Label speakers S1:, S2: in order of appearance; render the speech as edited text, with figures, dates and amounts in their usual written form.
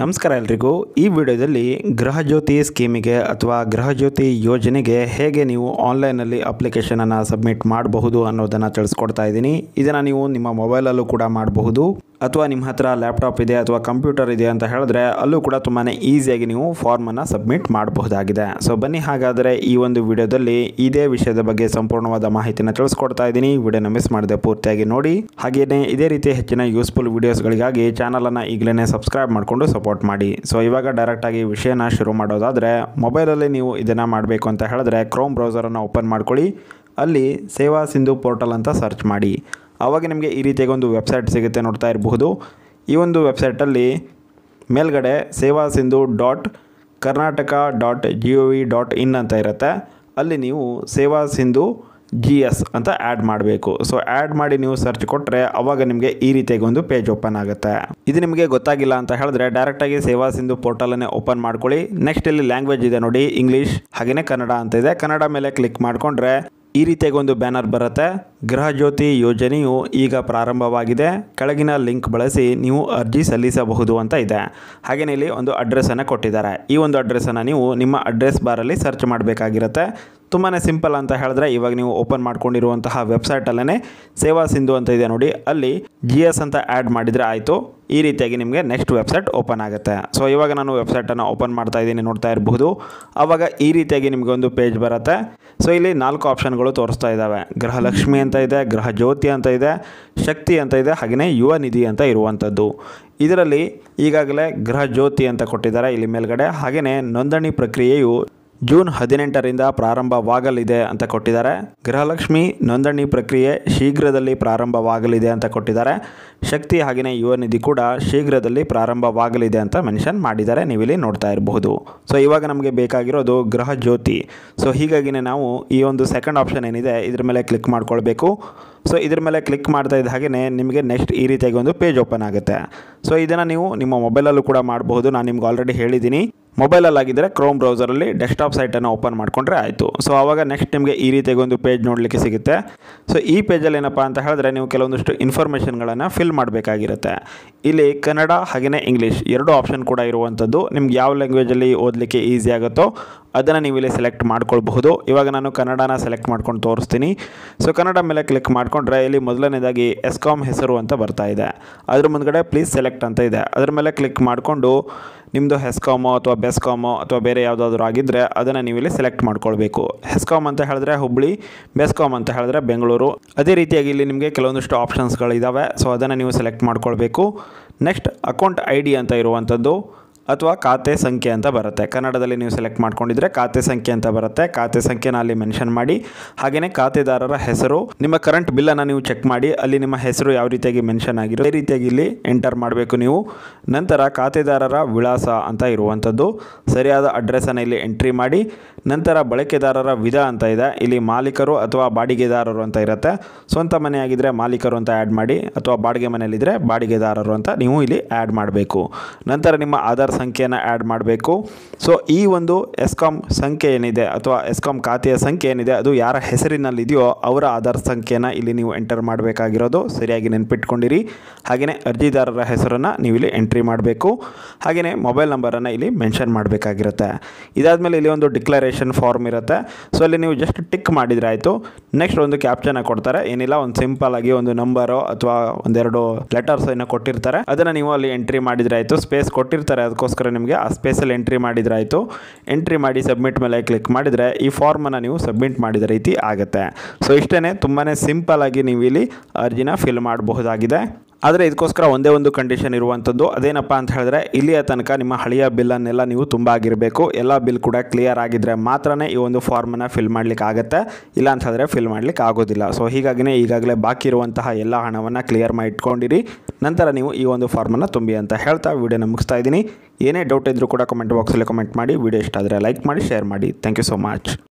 S1: ನಮಸ್ಕಾರ ಎಲ್ರಿಗೂ. ಈ ವಿಡಿಯೋದಲ್ಲಿ ಗೃಹಜ್ಯೋತಿ ಸ್ಕೀಮಿಗೆ ಅಥವಾ ಗೃಹಜ್ಯೋತಿ ಯೋಜನೆಗೆ ಹೇಗೆ ನೀವು ಆನ್ಲೈನಲ್ಲಿ ಅಪ್ಲಿಕೇಶನನ್ನು ಸಬ್ಮಿಟ್ ಮಾಡಬಹುದು ಅನ್ನೋದನ್ನು ತಿಳಿಸ್ಕೊಡ್ತಾ ಇದ್ದೀನಿ. ಇದನ್ನು ನೀವು ನಿಮ್ಮ ಮೊಬೈಲಲ್ಲೂ ಕೂಡ ಮಾಡಬಹುದು ಅಥವಾ ನಿಮ್ಮ ಹತ್ರ ಲ್ಯಾಪ್ಟಾಪ್ ಇದೆ ಅಥವಾ ಕಂಪ್ಯೂಟರ್ ಇದೆ ಅಂತ ಹೇಳಿದ್ರೆ ಅಲ್ಲೂ ಕೂಡ ತುಂಬಾ ಈಸಿಯಾಗಿ ನೀವು ಫಾರ್ಮನ್ನು ಸಬ್ಮಿಟ್ ಮಾಡಬಹುದಾಗಿದೆ. ಸೊ ಬನ್ನಿ, ಹಾಗಾದರೆ ಈ ಒಂದು ವಿಡಿಯೋದಲ್ಲಿ ಇದೇ ವಿಷಯದ ಬಗ್ಗೆ ಸಂಪೂರ್ಣವಾದ ಮಾಹಿತಿನ ತಿಳಿಸ್ಕೊಡ್ತಾ ಇದ್ದೀನಿ. ವಿಡಿಯೋನ ಮಿಸ್ ಮಾಡದೆ ಪೂರ್ತಿಯಾಗಿ ನೋಡಿ. ಹಾಗೆಯೇ ಇದೇ ರೀತಿ ಹೆಚ್ಚಿನ ಯೂಸ್ಫುಲ್ ವಿಡಿಯೋಸ್ಗಳಿಗಾಗಿ ಚಾನಲನ್ನು ಈಗಲೇ ಸಬ್ಸ್ಕ್ರೈಬ್ ಮಾಡಿಕೊಂಡು ಸಪೋರ್ಟ್ ಮಾಡಿ. ಸೊ ಇವಾಗ ಡೈರೆಕ್ಟಾಗಿ ವಿಷಯನ ಶುರು ಮಾಡೋದಾದರೆ, ಮೊಬೈಲಲ್ಲಿ ನೀವು ಇದನ್ನು ಮಾಡಬೇಕು ಅಂತ ಹೇಳಿದ್ರೆ ಕ್ರೋಮ್ ಬ್ರೌಸರನ್ನು ಓಪನ್ ಮಾಡ್ಕೊಳ್ಳಿ. ಅಲ್ಲಿ ಸೇವಾ ಸಿಂಧು ಪೋರ್ಟಲ್ ಅಂತ ಸರ್ಚ್ ಮಾಡಿ. ಆವಾಗ ನಿಮಗೆ ಈ ರೀತಿಯಾಗಿ ಒಂದು ವೆಬ್ಸೈಟ್ ಸಿಗುತ್ತೆ, ನೋಡ್ತಾ ಇರಬಹುದು. ಈ ಒಂದು ವೆಬ್ಸೈಟಲ್ಲಿ ಮೇಲ್ಗಡೆ ಸೇವಾ ಸಿಂಧು .karnataka.gov.in ಅಂತ ಇರುತ್ತೆ. ಅಲ್ಲಿ ನೀವು ಸೇವಾ ಸಿಂಧು GS ಅಂತ ಆ್ಯಡ್ ಮಾಡಬೇಕು. ಸೊ ಆ್ಯಡ್ ಮಾಡಿ ನೀವು ಸರ್ಚ್ ಕೊಟ್ಟರೆ ಅವಾಗ ನಿಮಗೆ ಈ ರೀತಿಯಾಗಿ ಒಂದು ಪೇಜ್ ಓಪನ್ ಆಗುತ್ತೆ. ಇದು ನಿಮಗೆ ಗೊತ್ತಾಗಿಲ್ಲ ಅಂತ ಹೇಳಿದ್ರೆ ಡೈರೆಕ್ಟಾಗಿ ಸೇವಾ ಸಿಂಧು ಪೋರ್ಟಲನ್ನೇ ಓಪನ್ ಮಾಡ್ಕೊಳ್ಳಿ. ನೆಕ್ಸ್ಟ್ ಇಲ್ಲಿ ಲ್ಯಾಂಗ್ವೇಜ್ ಇದೆ ನೋಡಿ, ಇಂಗ್ಲೀಷ್ ಹಾಗೆಯೇ ಕನ್ನಡ ಅಂತ ಇದೆ. ಕನ್ನಡ ಮೇಲೆ ಕ್ಲಿಕ್ ಮಾಡಿಕೊಂಡ್ರೆ ಈ ರೀತಿಯಾಗಿ ಒಂದು ಬ್ಯಾನರ್ ಬರುತ್ತೆ. ಗೃಹಜ್ಯೋತಿ ಯೋಜನೆಯು ಈಗ ಪ್ರಾರಂಭವಾಗಿದೆ, ಕೆಳಗಿನ ಲಿಂಕ್ ಬಳಸಿ ನೀವು ಅರ್ಜಿ ಸಲ್ಲಿಸಬಹುದು ಅಂತ ಇದೆ. ಹಾಗೆಯೇ ಇಲ್ಲಿ ಒಂದು ಅಡ್ರೆಸ್ಸನ್ನು ಕೊಟ್ಟಿದ್ದಾರೆ. ಈ ಒಂದು ಅಡ್ರೆಸ್ಸನ್ನು ನೀವು ನಿಮ್ಮ ಅಡ್ರೆಸ್ ಬಾರಲ್ಲಿ ಸರ್ಚ್ ಮಾಡಬೇಕಾಗಿರುತ್ತೆ. ತುಂಬಾ ಸಿಂಪಲ್ ಅಂತ ಹೇಳಿದ್ರೆ, ಇವಾಗ ನೀವು ಓಪನ್ ಮಾಡ್ಕೊಂಡಿರುವಂತಹ ವೆಬ್ಸೈಟಲ್ಲೇ ಸೇವಾ ಸಿಂಧು ಅಂತ ಇದೆ ನೋಡಿ, ಅಲ್ಲಿ GS ಅಂತ ಆ್ಯಡ್ ಮಾಡಿದರೆ ಆಯಿತು. ಈ ರೀತಿಯಾಗಿ ನಿಮಗೆ ನೆಕ್ಸ್ಟ್ ವೆಬ್ಸೈಟ್ ಓಪನ್ ಆಗುತ್ತೆ. ಸೊ ಇವಾಗ ನಾನು ವೆಬ್ಸೈಟನ್ನು ಓಪನ್ ಮಾಡ್ತಾ ಇದ್ದೀನಿ, ನೋಡ್ತಾ ಇರಬಹುದು. ಆವಾಗ ಈ ರೀತಿಯಾಗಿ ನಿಮಗೆ ಒಂದು ಪೇಜ್ ಬರುತ್ತೆ. ಸೊ ಇಲ್ಲಿ 4 ಆಪ್ಷನ್ಗಳು ತೋರಿಸ್ತಾ ಇದ್ದಾವೆ. ಗೃಹಲಕ್ಷ್ಮಿ ಅಂತ ಇದೆ, ಗೃಹಜ್ಯೋತಿ ಅಂತ ಇದೆ, ಶಕ್ತಿ ಅಂತ ಇದೆ, ಹಾಗೆಯೇ ಯುವ ನಿಧಿ ಅಂತ ಇರುವಂಥದ್ದು. ಇದರಲ್ಲಿ ಈಗಾಗಲೇ ಗೃಹಜ್ಯೋತಿ ಅಂತ ಕೊಟ್ಟಿದ್ದಾರೆ ಇಲ್ಲಿ ಮೇಲ್ಗಡೆ. ಹಾಗೆಯೇ ನೋಂದಣಿ ಪ್ರಕ್ರಿಯೆಯು ಜೂನ್ 18ರಿಂದ ಪ್ರಾರಂಭವಾಗಲಿದೆ ಅಂತ ಕೊಟ್ಟಿದ್ದಾರೆ. ಗೃಹಲಕ್ಷ್ಮಿ ನೋಂದಣಿ ಪ್ರಕ್ರಿಯೆ ಶೀಘ್ರದಲ್ಲಿ ಪ್ರಾರಂಭವಾಗಲಿದೆ ಅಂತ ಕೊಟ್ಟಿದ್ದಾರೆ. ಶಕ್ತಿ ಹಾಗೆಯೇ ಯುವ ನಿಧಿ ಕೂಡ ಶೀಘ್ರದಲ್ಲಿ ಪ್ರಾರಂಭವಾಗಲಿದೆ ಅಂತ ಮೆನ್ಷನ್ ಮಾಡಿದ್ದಾರೆ, ನೀವಿಲ್ಲಿ ನೋಡ್ತಾ ಇರಬಹುದು. ಸೊ ಇವಾಗ ನಮಗೆ ಬೇಕಾಗಿರೋದು ಗೃಹಜ್ಯೋತಿ. ಸೊ ಹೀಗಾಗಿನೇ ನಾವು ಈ ಒಂದು ಸೆಕೆಂಡ್ ಆಪ್ಷನ್ ಏನಿದೆ ಇದ್ರ ಮೇಲೆ ಕ್ಲಿಕ್ ಮಾಡ್ಕೊಳ್ಬೇಕು. ಸೊ ಇದ್ರ ಮೇಲೆ ಕ್ಲಿಕ್ ಮಾಡ್ತಾ ಇದ್ದ ಹಾಗೆಯೇ ನಿಮಗೆ ನೆಕ್ಸ್ಟ್ ಈ ರೀತಿಯಾಗಿ ಒಂದು ಪೇಜ್ ಓಪನ್ ಆಗುತ್ತೆ. ಸೊ ಇದನ್ನು ನೀವು ನಿಮ್ಮ ಮೊಬೈಲಲ್ಲೂ ಕೂಡ ಮಾಡಬಹುದು. ನಾನು ನಿಮ್ಗೆ ಆಲ್ರೆಡಿ ಹೇಳಿದ್ದೀನಿ. ಮೊಬೈಲಲ್ಲಾಗಿದ್ದರೆ ಕ್ರೋಮ್ ಬ್ರೌಸರಲ್ಲಿ ಡೆಸ್ಕ್ಟಾಪ್ ಸೈಟನ್ನು ಓಪನ್ ಮಾಡಿಕೊಂಡ್ರೆ ಆಯಿತು. ಸೊ ಆವಾಗ ನೆಕ್ಸ್ಟ್ ನಿಮಗೆ ಈ ರೀತಿಯಾಗಿ ಒಂದು ಪೇಜ್ ನೋಡಲಿಕ್ಕೆ ಸಿಗುತ್ತೆ. ಸೊ ಈ ಪೇಜಲ್ಲಿ ಏನಪ್ಪ ಅಂತ ಹೇಳಿದ್ರೆ ನೀವು ಕೆಲವೊಂದಿಷ್ಟು ಇನ್ಫಾರ್ಮೇಷನ್ಗಳನ್ನು ಫಿಲ್ ಮಾಡಬೇಕಾಗಿರುತ್ತೆ. ಇಲ್ಲಿ ಕನ್ನಡ ಹಾಗೆಯೇ ಇಂಗ್ಲೀಷ್ 2 ಆಪ್ಷನ್ ಕೂಡ ಇರುವಂಥದ್ದು. ನಿಮ್ಗೆ ಯಾವ ಲ್ಯಾಂಗ್ವೇಜಲ್ಲಿ ಓದಲಿಕ್ಕೆ ಈಸಿ ಆಗುತ್ತೋ ಅದನ್ನು ನೀವು ಇಲ್ಲಿ ಸೆಲೆಕ್ಟ್ ಮಾಡ್ಕೊಳ್ಬಹುದು. ಇವಾಗ ನಾನು ಕನ್ನಡನ ಸೆಲೆಕ್ಟ್ ಮಾಡ್ಕೊಂಡು ತೋರಿಸ್ತೀನಿ. ಸೊ ಕನ್ನಡ ಮೇಲೆ ಕ್ಲಿಕ್ ಮಾಡಿಕೊಂಡ್ರೆ ಇಲ್ಲಿ ಮೊದಲನೇದಾಗಿ ಎಸ್ಕಾಮ್ ಹೆಸರು ಅಂತ ಬರ್ತಾ ಇದೆ. ಅದ್ರ ಮುಂದ್ಗಡೆ ಪ್ಲೀಸ್ ಸೆಲೆಕ್ಟ್ ಅಂತ ಇದೆ. ಅದ್ರ ಮೇಲೆ ಕ್ಲಿಕ್ ಮಾಡಿಕೊಂಡು ನಿಮ್ಮದು ಹೆಸ್ಕಾಮೋ ಅಥವಾ ಬೆಸ್ಕಾಮೋ ಅಥವಾ ಬೇರೆ ಯಾವುದಾದ್ರೂ ಆಗಿದ್ದರೆ ಅದನ್ನು ನೀವು ಇಲ್ಲಿ ಸೆಲೆಕ್ಟ್ ಮಾಡ್ಕೊಳ್ಬೇಕು. ಹೆಸ್ಕಾಮ್ ಅಂತ ಹೇಳಿದ್ರೆ ಹುಬ್ಬಳ್ಳಿ, ಬೆಸ್ಕಾಮ್ ಅಂತ ಹೇಳಿದ್ರೆ ಬೆಂಗಳೂರು. ಅದೇ ರೀತಿಯಾಗಿ ಇಲ್ಲಿ ನಿಮಗೆ ಕೆಲವೊಂದಿಷ್ಟು ಆಪ್ಷನ್ಸ್ಗಳಿದ್ದಾವೆ. ಸೊ ಅದನ್ನು ನೀವು ಸೆಲೆಕ್ಟ್ ಮಾಡ್ಕೊಳ್ಬೇಕು. ನೆಕ್ಸ್ಟ್ ಅಕೌಂಟ್ ID ಅಂತ ಇರುವಂಥದ್ದು ಅಥವಾ ಖಾತೆ ಸಂಖ್ಯೆ ಅಂತ ಬರುತ್ತೆ. ಕನ್ನಡದಲ್ಲಿ ನೀವು ಸೆಲೆಕ್ಟ್ ಮಾಡ್ಕೊಂಡಿದ್ರೆ ಖಾತೆ ಸಂಖ್ಯೆ ಅಂತ ಬರುತ್ತೆ. ಖಾತೆ ಸಂಖ್ಯೆನ ಅಲ್ಲಿ ಮೆನ್ಷನ್ ಮಾಡಿ. ಹಾಗೆಯೇ ಖಾತೆದಾರರ ಹೆಸರು, ನಿಮ್ಮ ಕರೆಂಟ್ ಬಿಲ್ಲನ್ನು ನೀವು ಚೆಕ್ ಮಾಡಿ ಅಲ್ಲಿ ನಿಮ್ಮ ಹೆಸರು ಯಾವ ರೀತಿಯಾಗಿ ಮೆನ್ಷನ್ ಆಗಿರೋ ಅದೇ ರೀತಿಯಾಗಿ ಇಲ್ಲಿ ಎಂಟರ್ ಮಾಡಬೇಕು ನೀವು. ನಂತರ ಖಾತೆದಾರರ ವಿಳಾಸ ಅಂತ ಇರುವಂಥದ್ದು, ಸರಿಯಾದ ಅಡ್ರೆಸ್ಸನ್ನು ಇಲ್ಲಿ ಎಂಟ್ರಿ ಮಾಡಿ. ನಂತರ ಬಳಕೆದಾರರ ವಿಧ ಅಂತ ಇದೆ. ಇಲ್ಲಿ ಮಾಲೀಕರು ಅಥವಾ ಬಾಡಿಗೆದಾರರು ಅಂತ ಇರುತ್ತೆ. ಸ್ವಂತ ಮನೆ ಆಗಿದ್ದರೆ ಮಾಲೀಕರು ಅಂತ ಆ್ಯಡ್ ಮಾಡಿ, ಅಥವಾ ಬಾಡಿಗೆ ಮನೆಯಲ್ಲಿದ್ದರೆ ಬಾಡಿಗೆದಾರರು ಅಂತ ನೀವು ಇಲ್ಲಿ ಆ್ಯಡ್ ಮಾಡಬೇಕು. ನಂತರ ನಿಮ್ಮ ಆಧಾರ್ ಸಂಖ್ಯೆಯನ್ನು ಆ್ಯಡ್ ಮಾಡಬೇಕು. ಸೊ ಈ ಒಂದು ಎಸ್ಕಾಮ್ ಸಂಖ್ಯೆ ಏನಿದೆ ಅಥವಾ ಎಸ್ಕಾಮ್ ಖಾತೆಯ ಸಂಖ್ಯೆ ಏನಿದೆ ಅದು ಯಾರ ಹೆಸರಿನಲ್ಲಿದೆಯೋ ಅವರ ಆಧಾರ್ ಸಂಖ್ಯೆಯನ್ನು ಇಲ್ಲಿ ನೀವು ಎಂಟರ್ ಮಾಡಬೇಕಾಗಿರೋದು, ಸರಿಯಾಗಿ ನೆನಪಿಟ್ಕೊಂಡಿರಿ. ಹಾಗೆಯೇ ಅರ್ಜಿದಾರರ ಹೆಸರನ್ನು ನೀವು ಇಲ್ಲಿ ಎಂಟ್ರಿ ಮಾಡಬೇಕು. ಹಾಗೆಯೇ ಮೊಬೈಲ್ ನಂಬರನ್ನು ಇಲ್ಲಿ ಮೆನ್ಷನ್ ಮಾಡಬೇಕಾಗಿರುತ್ತೆ. ಇದಾದಮೇಲೆ ಇಲ್ಲಿ ಒಂದು ಡಿಕ್ಲರೇಷನ್ ಫಾರ್ಮ್ ಇರುತ್ತೆ. ಸೊ ಅಲ್ಲಿ ನೀವು ಜಸ್ಟ್ ಟಿಕ್ ಮಾಡಿದರೆ ಆಯಿತು. ನೆಕ್ಸ್ಟ್ ಒಂದು ಕ್ಯಾಪ್ಚನ್ನ ಕೊಡ್ತಾರೆ. ಏನಿಲ್ಲ, ಒಂದು ಸಿಂಪಲ್ ಆಗಿ ಒಂದು ನಂಬರು ಅಥವಾ ಒಂದೆರಡು ಲೆಟರ್ಸ್ ಏನೋ ಕೊಟ್ಟಿರ್ತಾರೆ, ಅದನ್ನು ನೀವು ಅಲ್ಲಿ ಎಂಟ್ರಿ ಮಾಡಿದರೆ ಆಯಿತು. ಸ್ಪೇಸ್ ಕೊಟ್ಟಿರ್ತಾರೆ, ಅದಕ್ಕೋಸ್ಕರ ನಿಮಗೆ ಆ ಸ್ಪೇಸಲ್ಲಿ ಎಂಟ್ರಿ ಮಾಡಿದರೆ ಆಯಿತು. ಎಂಟ್ರಿ ಮಾಡಿ ಸಬ್ಮಿಟ್ ಮೇಲೆ ಕ್ಲಿಕ್ ಮಾಡಿದರೆ ಈ ಫಾರ್ಮನ್ನು ನೀವು ಸಬ್ಮಿಟ್ ಮಾಡಿದ ರೀತಿ ಆಗುತ್ತೆ. ಸೊ ಇಷ್ಟೇ, ತುಂಬಾ ಸಿಂಪಲ್ ಆಗಿ ನೀವು ಇಲ್ಲಿ ಅರ್ಜಿನ ಫಿಲ್ ಮಾಡಬಹುದಾಗಿದೆ. ಆದರೆ ಇದಕ್ಕೋಸ್ಕರ ಒಂದೇ ಒಂದು ಕಂಡೀಷನ್ ಇರುವಂಥದ್ದು. ಅದೇನಪ್ಪ ಅಂತ ಹೇಳಿದ್ರೆ ಇಲ್ಲಿಯ ತನಕ ನಿಮ್ಮ ಹಳೆಯ ಬಿಲ್ಲನ್ನೆಲ್ಲ ನೀವು ತುಂಬ ಆಗಿರಬೇಕು. ಎಲ್ಲ ಬಿಲ್ ಕೂಡ ಕ್ಲಿಯರ್ ಆಗಿದ್ದರೆ ಮಾತ್ರನೇ ಈ ಒಂದು ಫಾರ್ಮನ್ನು ಫಿಲ್ ಮಾಡಲಿಕ್ಕೆ ಆಗುತ್ತೆ. ಇಲ್ಲ ಅಂತ ಹೇಳಿದ್ರೆ ಫಿಲ್ ಮಾಡಲಿಕ್ಕೆ ಆಗೋದಿಲ್ಲ. ಸೊ ಹೀಗಾಗಿನೇ ಈಗಾಗಲೇ ಬಾಕಿ ಇರುವಂತಹ ಎಲ್ಲ ಹಣವನ್ನು ಕ್ಲಿಯರ್ ಮಾಡಿ ಇಟ್ಕೊಂಡಿರಿ. ನಂತರ ನೀವು ಈ ಒಂದು ಫಾರ್ಮನ್ನು ತುಂಬಿ ಅಂತ ಹೇಳ್ತಾ ವಿಡಿಯೋನ ಮುಗಿಸ್ತಾ ಇದ್ದೀನಿ. ಏನೇ ಡೌಟ್ ಇದ್ದರೂ ಕೂಡ ಕಮೆಂಟ್ ಬಾಕ್ಸಲ್ಲಿ ಕಮೆಂಟ್ ಮಾಡಿ. ವಿಡಿಯೋ ಇಷ್ಟ ಆದರೆ ಲೈಕ್ ಮಾಡಿ, ಶೇರ್ ಮಾಡಿ. Thank you so much.